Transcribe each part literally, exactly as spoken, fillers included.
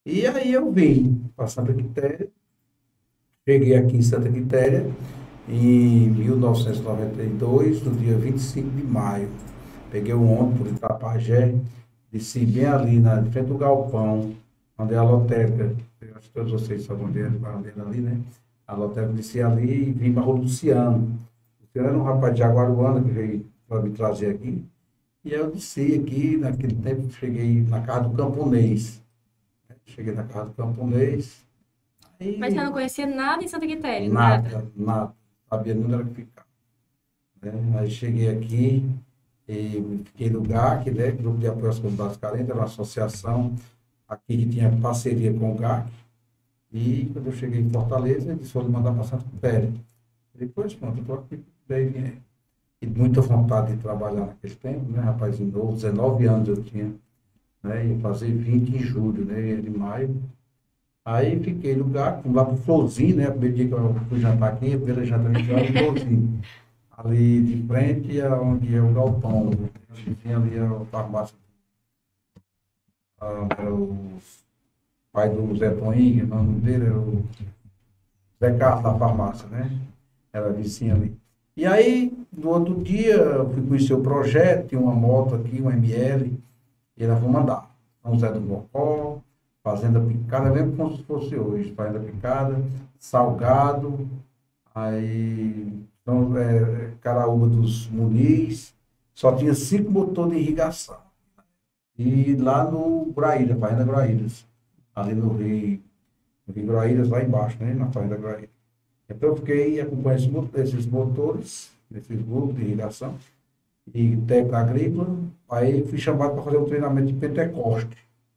E aí eu vim para Santa Quitéria, cheguei aqui em Santa Quitéria em mil novecentos e noventa e dois, no dia vinte e cinco de maio. Peguei o ônibus por Itapajé, desci bem ali, na de frente do galpão, onde é a lotérica. Eu acho que todos vocês sabem onde é, onde é ali, né? A lotérica, desci ali e vim para o Luciano. O Luciano era um rapaz de Jaguaruana que veio para me trazer aqui. E eu desci aqui, naquele tempo, cheguei na casa do camponês. Cheguei na casa do camponês, Mas você aí não conhecia nada em Santa Quitéria, nada. nada, nada, sabia nem onde era que ficava, né? Aí cheguei aqui, e fiquei no G A C, né? Grupo de Apoio às Comunidades Carentes, era uma associação aqui que tinha parceria com o G A C, e quando eu cheguei em Fortaleza, eles foram mandar para Santa Quitéria. Depois, pronto, eu estou aqui, daí, né? E muita vontade de trabalhar naquele tempo, né? Rapazinho novo, dezenove anos eu tinha, né? Ia fazer vinte em julho, né? De maio. Aí fiquei no lugar, fui lá pro Florzinho, né? Primeiro dia que eu fui jantar aqui, a primeira janta que eu fui no Florzinho. Ali de frente é onde é o galpão. Tinha ali a farmácia. Ah, era o pai do Zé Toninho, o nome dele era o Zé Carlos da farmácia, né? Era vizinha ali. E aí, no outro dia, eu fui conhecer o projeto, tinha uma moto aqui, um M L, e ela foi mandar. São José do Mocó, Fazenda Picada, mesmo como se fosse hoje, Fazenda Picada, Salgado, aí então, é, Caraúba dos Muniz, só tinha cinco motores de irrigação. E lá no Graíra, Fazenda Graíras, ali no Rio, no Rio Graíras, lá embaixo, né, na Fazenda Graíras. Então eu fiquei acompanhando esses motores, esses grupos de irrigação, e técnico agrícola, aí fui chamado para fazer um treinamento de Pentecoste.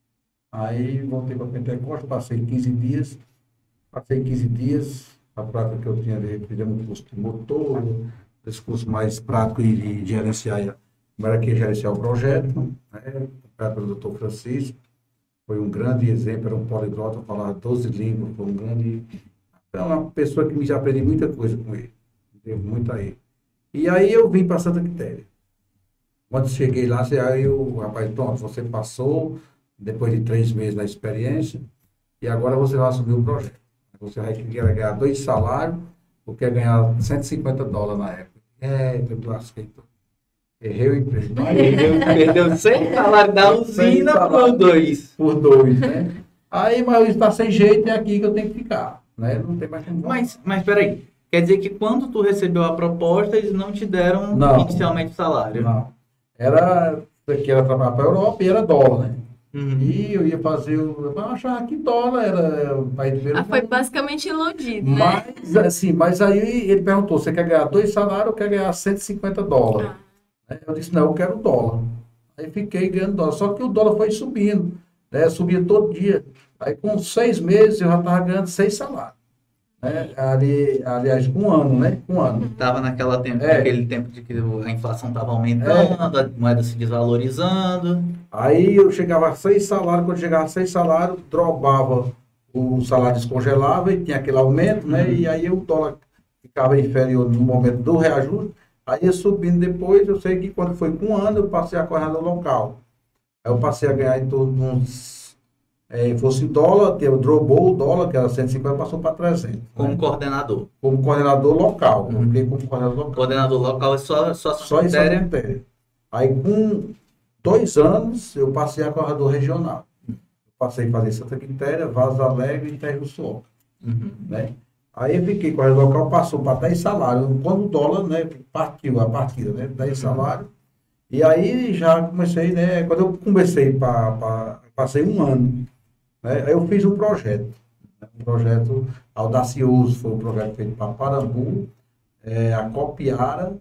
Aí voltei para Pentecoste, passei quinze dias, passei quinze dias, a prática que eu tinha ali, fizemos um curso de motor, esse curso mais prático e de gerenciar, como era que gerenciar o projeto, né, pelo doutor Francisco, foi um grande exemplo, era um poliglota, falava doze línguas, foi um grande, é uma pessoa que me aprendi muita coisa com ele, deu muito a ele. E aí eu vim para Santa Quitéria. Quando cheguei lá, aí o rapaz, pronto, você passou, depois de três meses na experiência, e agora você vai assumir o projeto. Você vai querer ganhar dois salários, ou quer ganhar cento e cinquenta dólares na época. É, eu lasquei tudo. Errei o emprego. Perdeu, perdeu cem salários da usina por dois. Por dois, né? Aí, mas está sem jeito, é aqui que eu tenho que ficar, né? Não tem mais como. Mas, mas peraí, quer dizer que quando tu recebeu a proposta, eles não te deram não, inicialmente o salário? Não. Era, que era trabalhar para a Europa e era dólar, né? Uhum. E eu ia fazer o. Eu achava que dólar era o país primeiro. Ah, foi basicamente iludido, né? Mas, assim, mas aí ele perguntou: você quer ganhar dois salários ou quer ganhar cento e cinquenta dólares? Ah. Eu disse: não, eu quero dólar. Aí fiquei ganhando dólar. Só que o dólar foi subindo, né? Subia todo dia. Aí com seis meses eu já estava ganhando seis salários. Né? Ali, aliás, um ano, né? Um ano. Estava naquela tempo, é. naquele tempo de que a inflação estava aumentando, é. A moeda se desvalorizando. Aí eu chegava a seis salários, quando chegava a seis salários, dropava o salário, descongelava e tinha aquele aumento, né? Uhum. E aí o dólar ficava inferior no momento do reajuste, aí ia subindo depois. Eu sei que quando foi com um ano eu passei a correr no local. Aí eu passei a ganhar em torno de uns. É, fosse dólar, drobou o dólar, que era cento e cinquenta, passou para trezentos. Como né? coordenador. Como coordenador local. Uhum. Fiquei como coordenador local. Coordenador local é só, só, só em Santa Quitéria. Aí com dois anos eu passei a coordenador regional. Eu passei a fazer Santa Quitéria, Vaza Alegre e Terra do Suoca. Uhum. Né? Aí eu fiquei coordenador local, passou para dez salários. Quando o dólar, né, partiu a partida, né, dez salários. E aí já comecei, né, quando eu comecei para, passei um ano. Né? Aí eu fiz um projeto, né? um projeto audacioso, foi um projeto feito para Parambu, é, a Copiara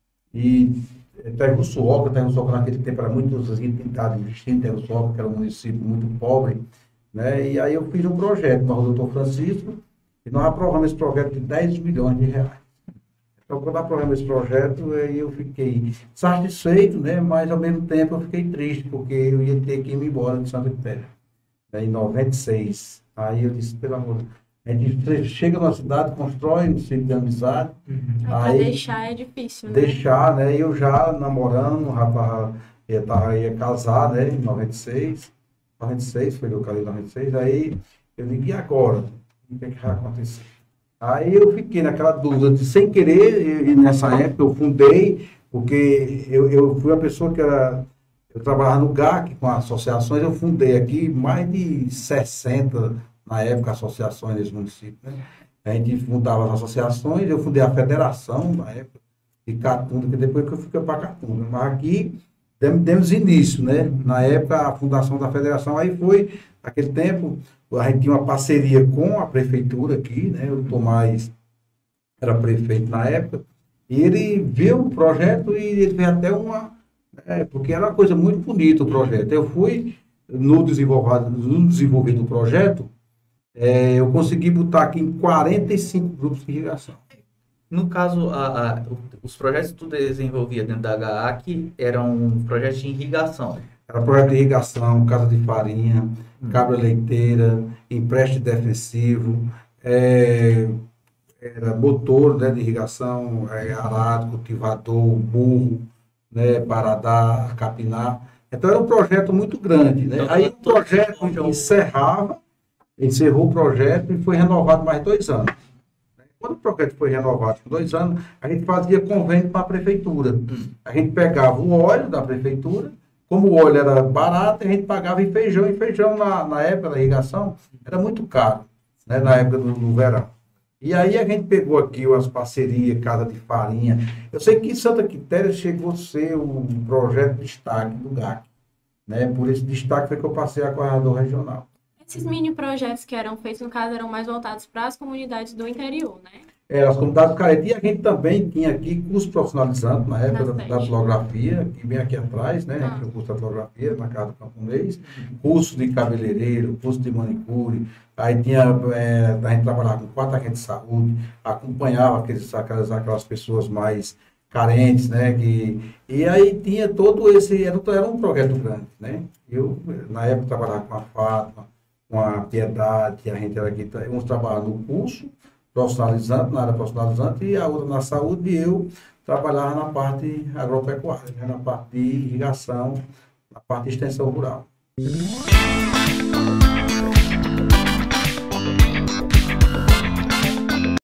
e Terra-do-Suoca. Terra-do-Suoca naquele tempo era muito pintado em Terra-do-Suoca, que era um município muito pobre, né? E aí eu fiz um projeto com o doutor Francisco e nós aprovamos esse projeto de dez milhões de reais. Então, quando aprovamos esse projeto, aí eu fiquei satisfeito, né? Mas ao mesmo tempo eu fiquei triste, porque eu ia ter que ir embora de Santa Quitéria. Em noventa e seis. Aí eu disse, pelo amor, a gente chega na cidade, constrói um ciclo de amizade. Uhum. Aí, aí deixar é difícil, né? Deixar, né? Eu já namorando, o rapaz ia, ia casar, né? Em noventa e seis. noventa e seis, foi localizado em noventa e seis, aí eu digo, e agora? O que é que vai acontecer? Aí eu fiquei naquela dúvida, de, sem querer, e nessa época eu fundei, porque eu, eu fui a pessoa que era, eu trabalhava no G A C, com associações, eu fundei aqui mais de sessenta, na época, associações nesse município, né? A gente fundava as associações, eu fundei a federação, na época, de Catunda, que depois que eu fui para Catunda, mas aqui demos, demos início, né? Na época, a fundação da federação, aí foi, naquele tempo, a gente tinha uma parceria com a prefeitura aqui, né? O Tomás era prefeito na época, e ele viu o projeto e ele fez até uma... É, porque era uma coisa muito bonita o projeto. Eu fui, no desenvolver, no desenvolver do projeto, é, eu consegui botar aqui em quarenta e cinco grupos de irrigação. No caso, a, a, os projetos que tu desenvolvia dentro da G A C eram projetos de irrigação. Era projeto de irrigação, casa de farinha, hum. cabra leiteira, empréstimo defensivo, é, era motor, né, de irrigação, é, arado, cultivador, burro, né, paradá, capinar. Então era um projeto muito grande, né? Então, aí o projeto encerrava, encerrou o projeto e foi renovado mais dois anos. Quando o projeto foi renovado por dois anos, a gente fazia convênio com a prefeitura. Hum. A gente pegava o óleo da prefeitura, como o óleo era barato, a gente pagava em feijão. E feijão, na, na época da irrigação, era muito caro, né, na época do, do verão. E aí a gente pegou aqui as parcerias, casa de farinha. Eu sei que em Santa Quitéria chegou a ser um projeto de destaque do G A C. Né? Por esse destaque foi que eu passei a coordenador regional. Esses mini projetos que eram feitos, no caso, eram mais voltados para as comunidades do interior, né? É, as comunidades carentes. E a gente também tinha aqui curso profissionalizante, na época da, da datilografia, que vem aqui atrás, né? Ah. O curso de datilografia, na casa do camponês, curso de cabeleireiro, curso de manicure. Aí tinha, é, a gente trabalhava com quatro agentes de saúde, acompanhava aqueles, aquelas, aquelas pessoas mais carentes, né? Que, e aí tinha todo esse, era, era um projeto grande, né? Eu, na época, trabalhava com a Fátima, com a Piedade, a gente era aqui, uns trabalhavam no curso profissionalizante, na área profissionalizante, e a outra na saúde, e eu trabalhava na parte agropecuária, né? Na parte de irrigação, na parte de extensão rural.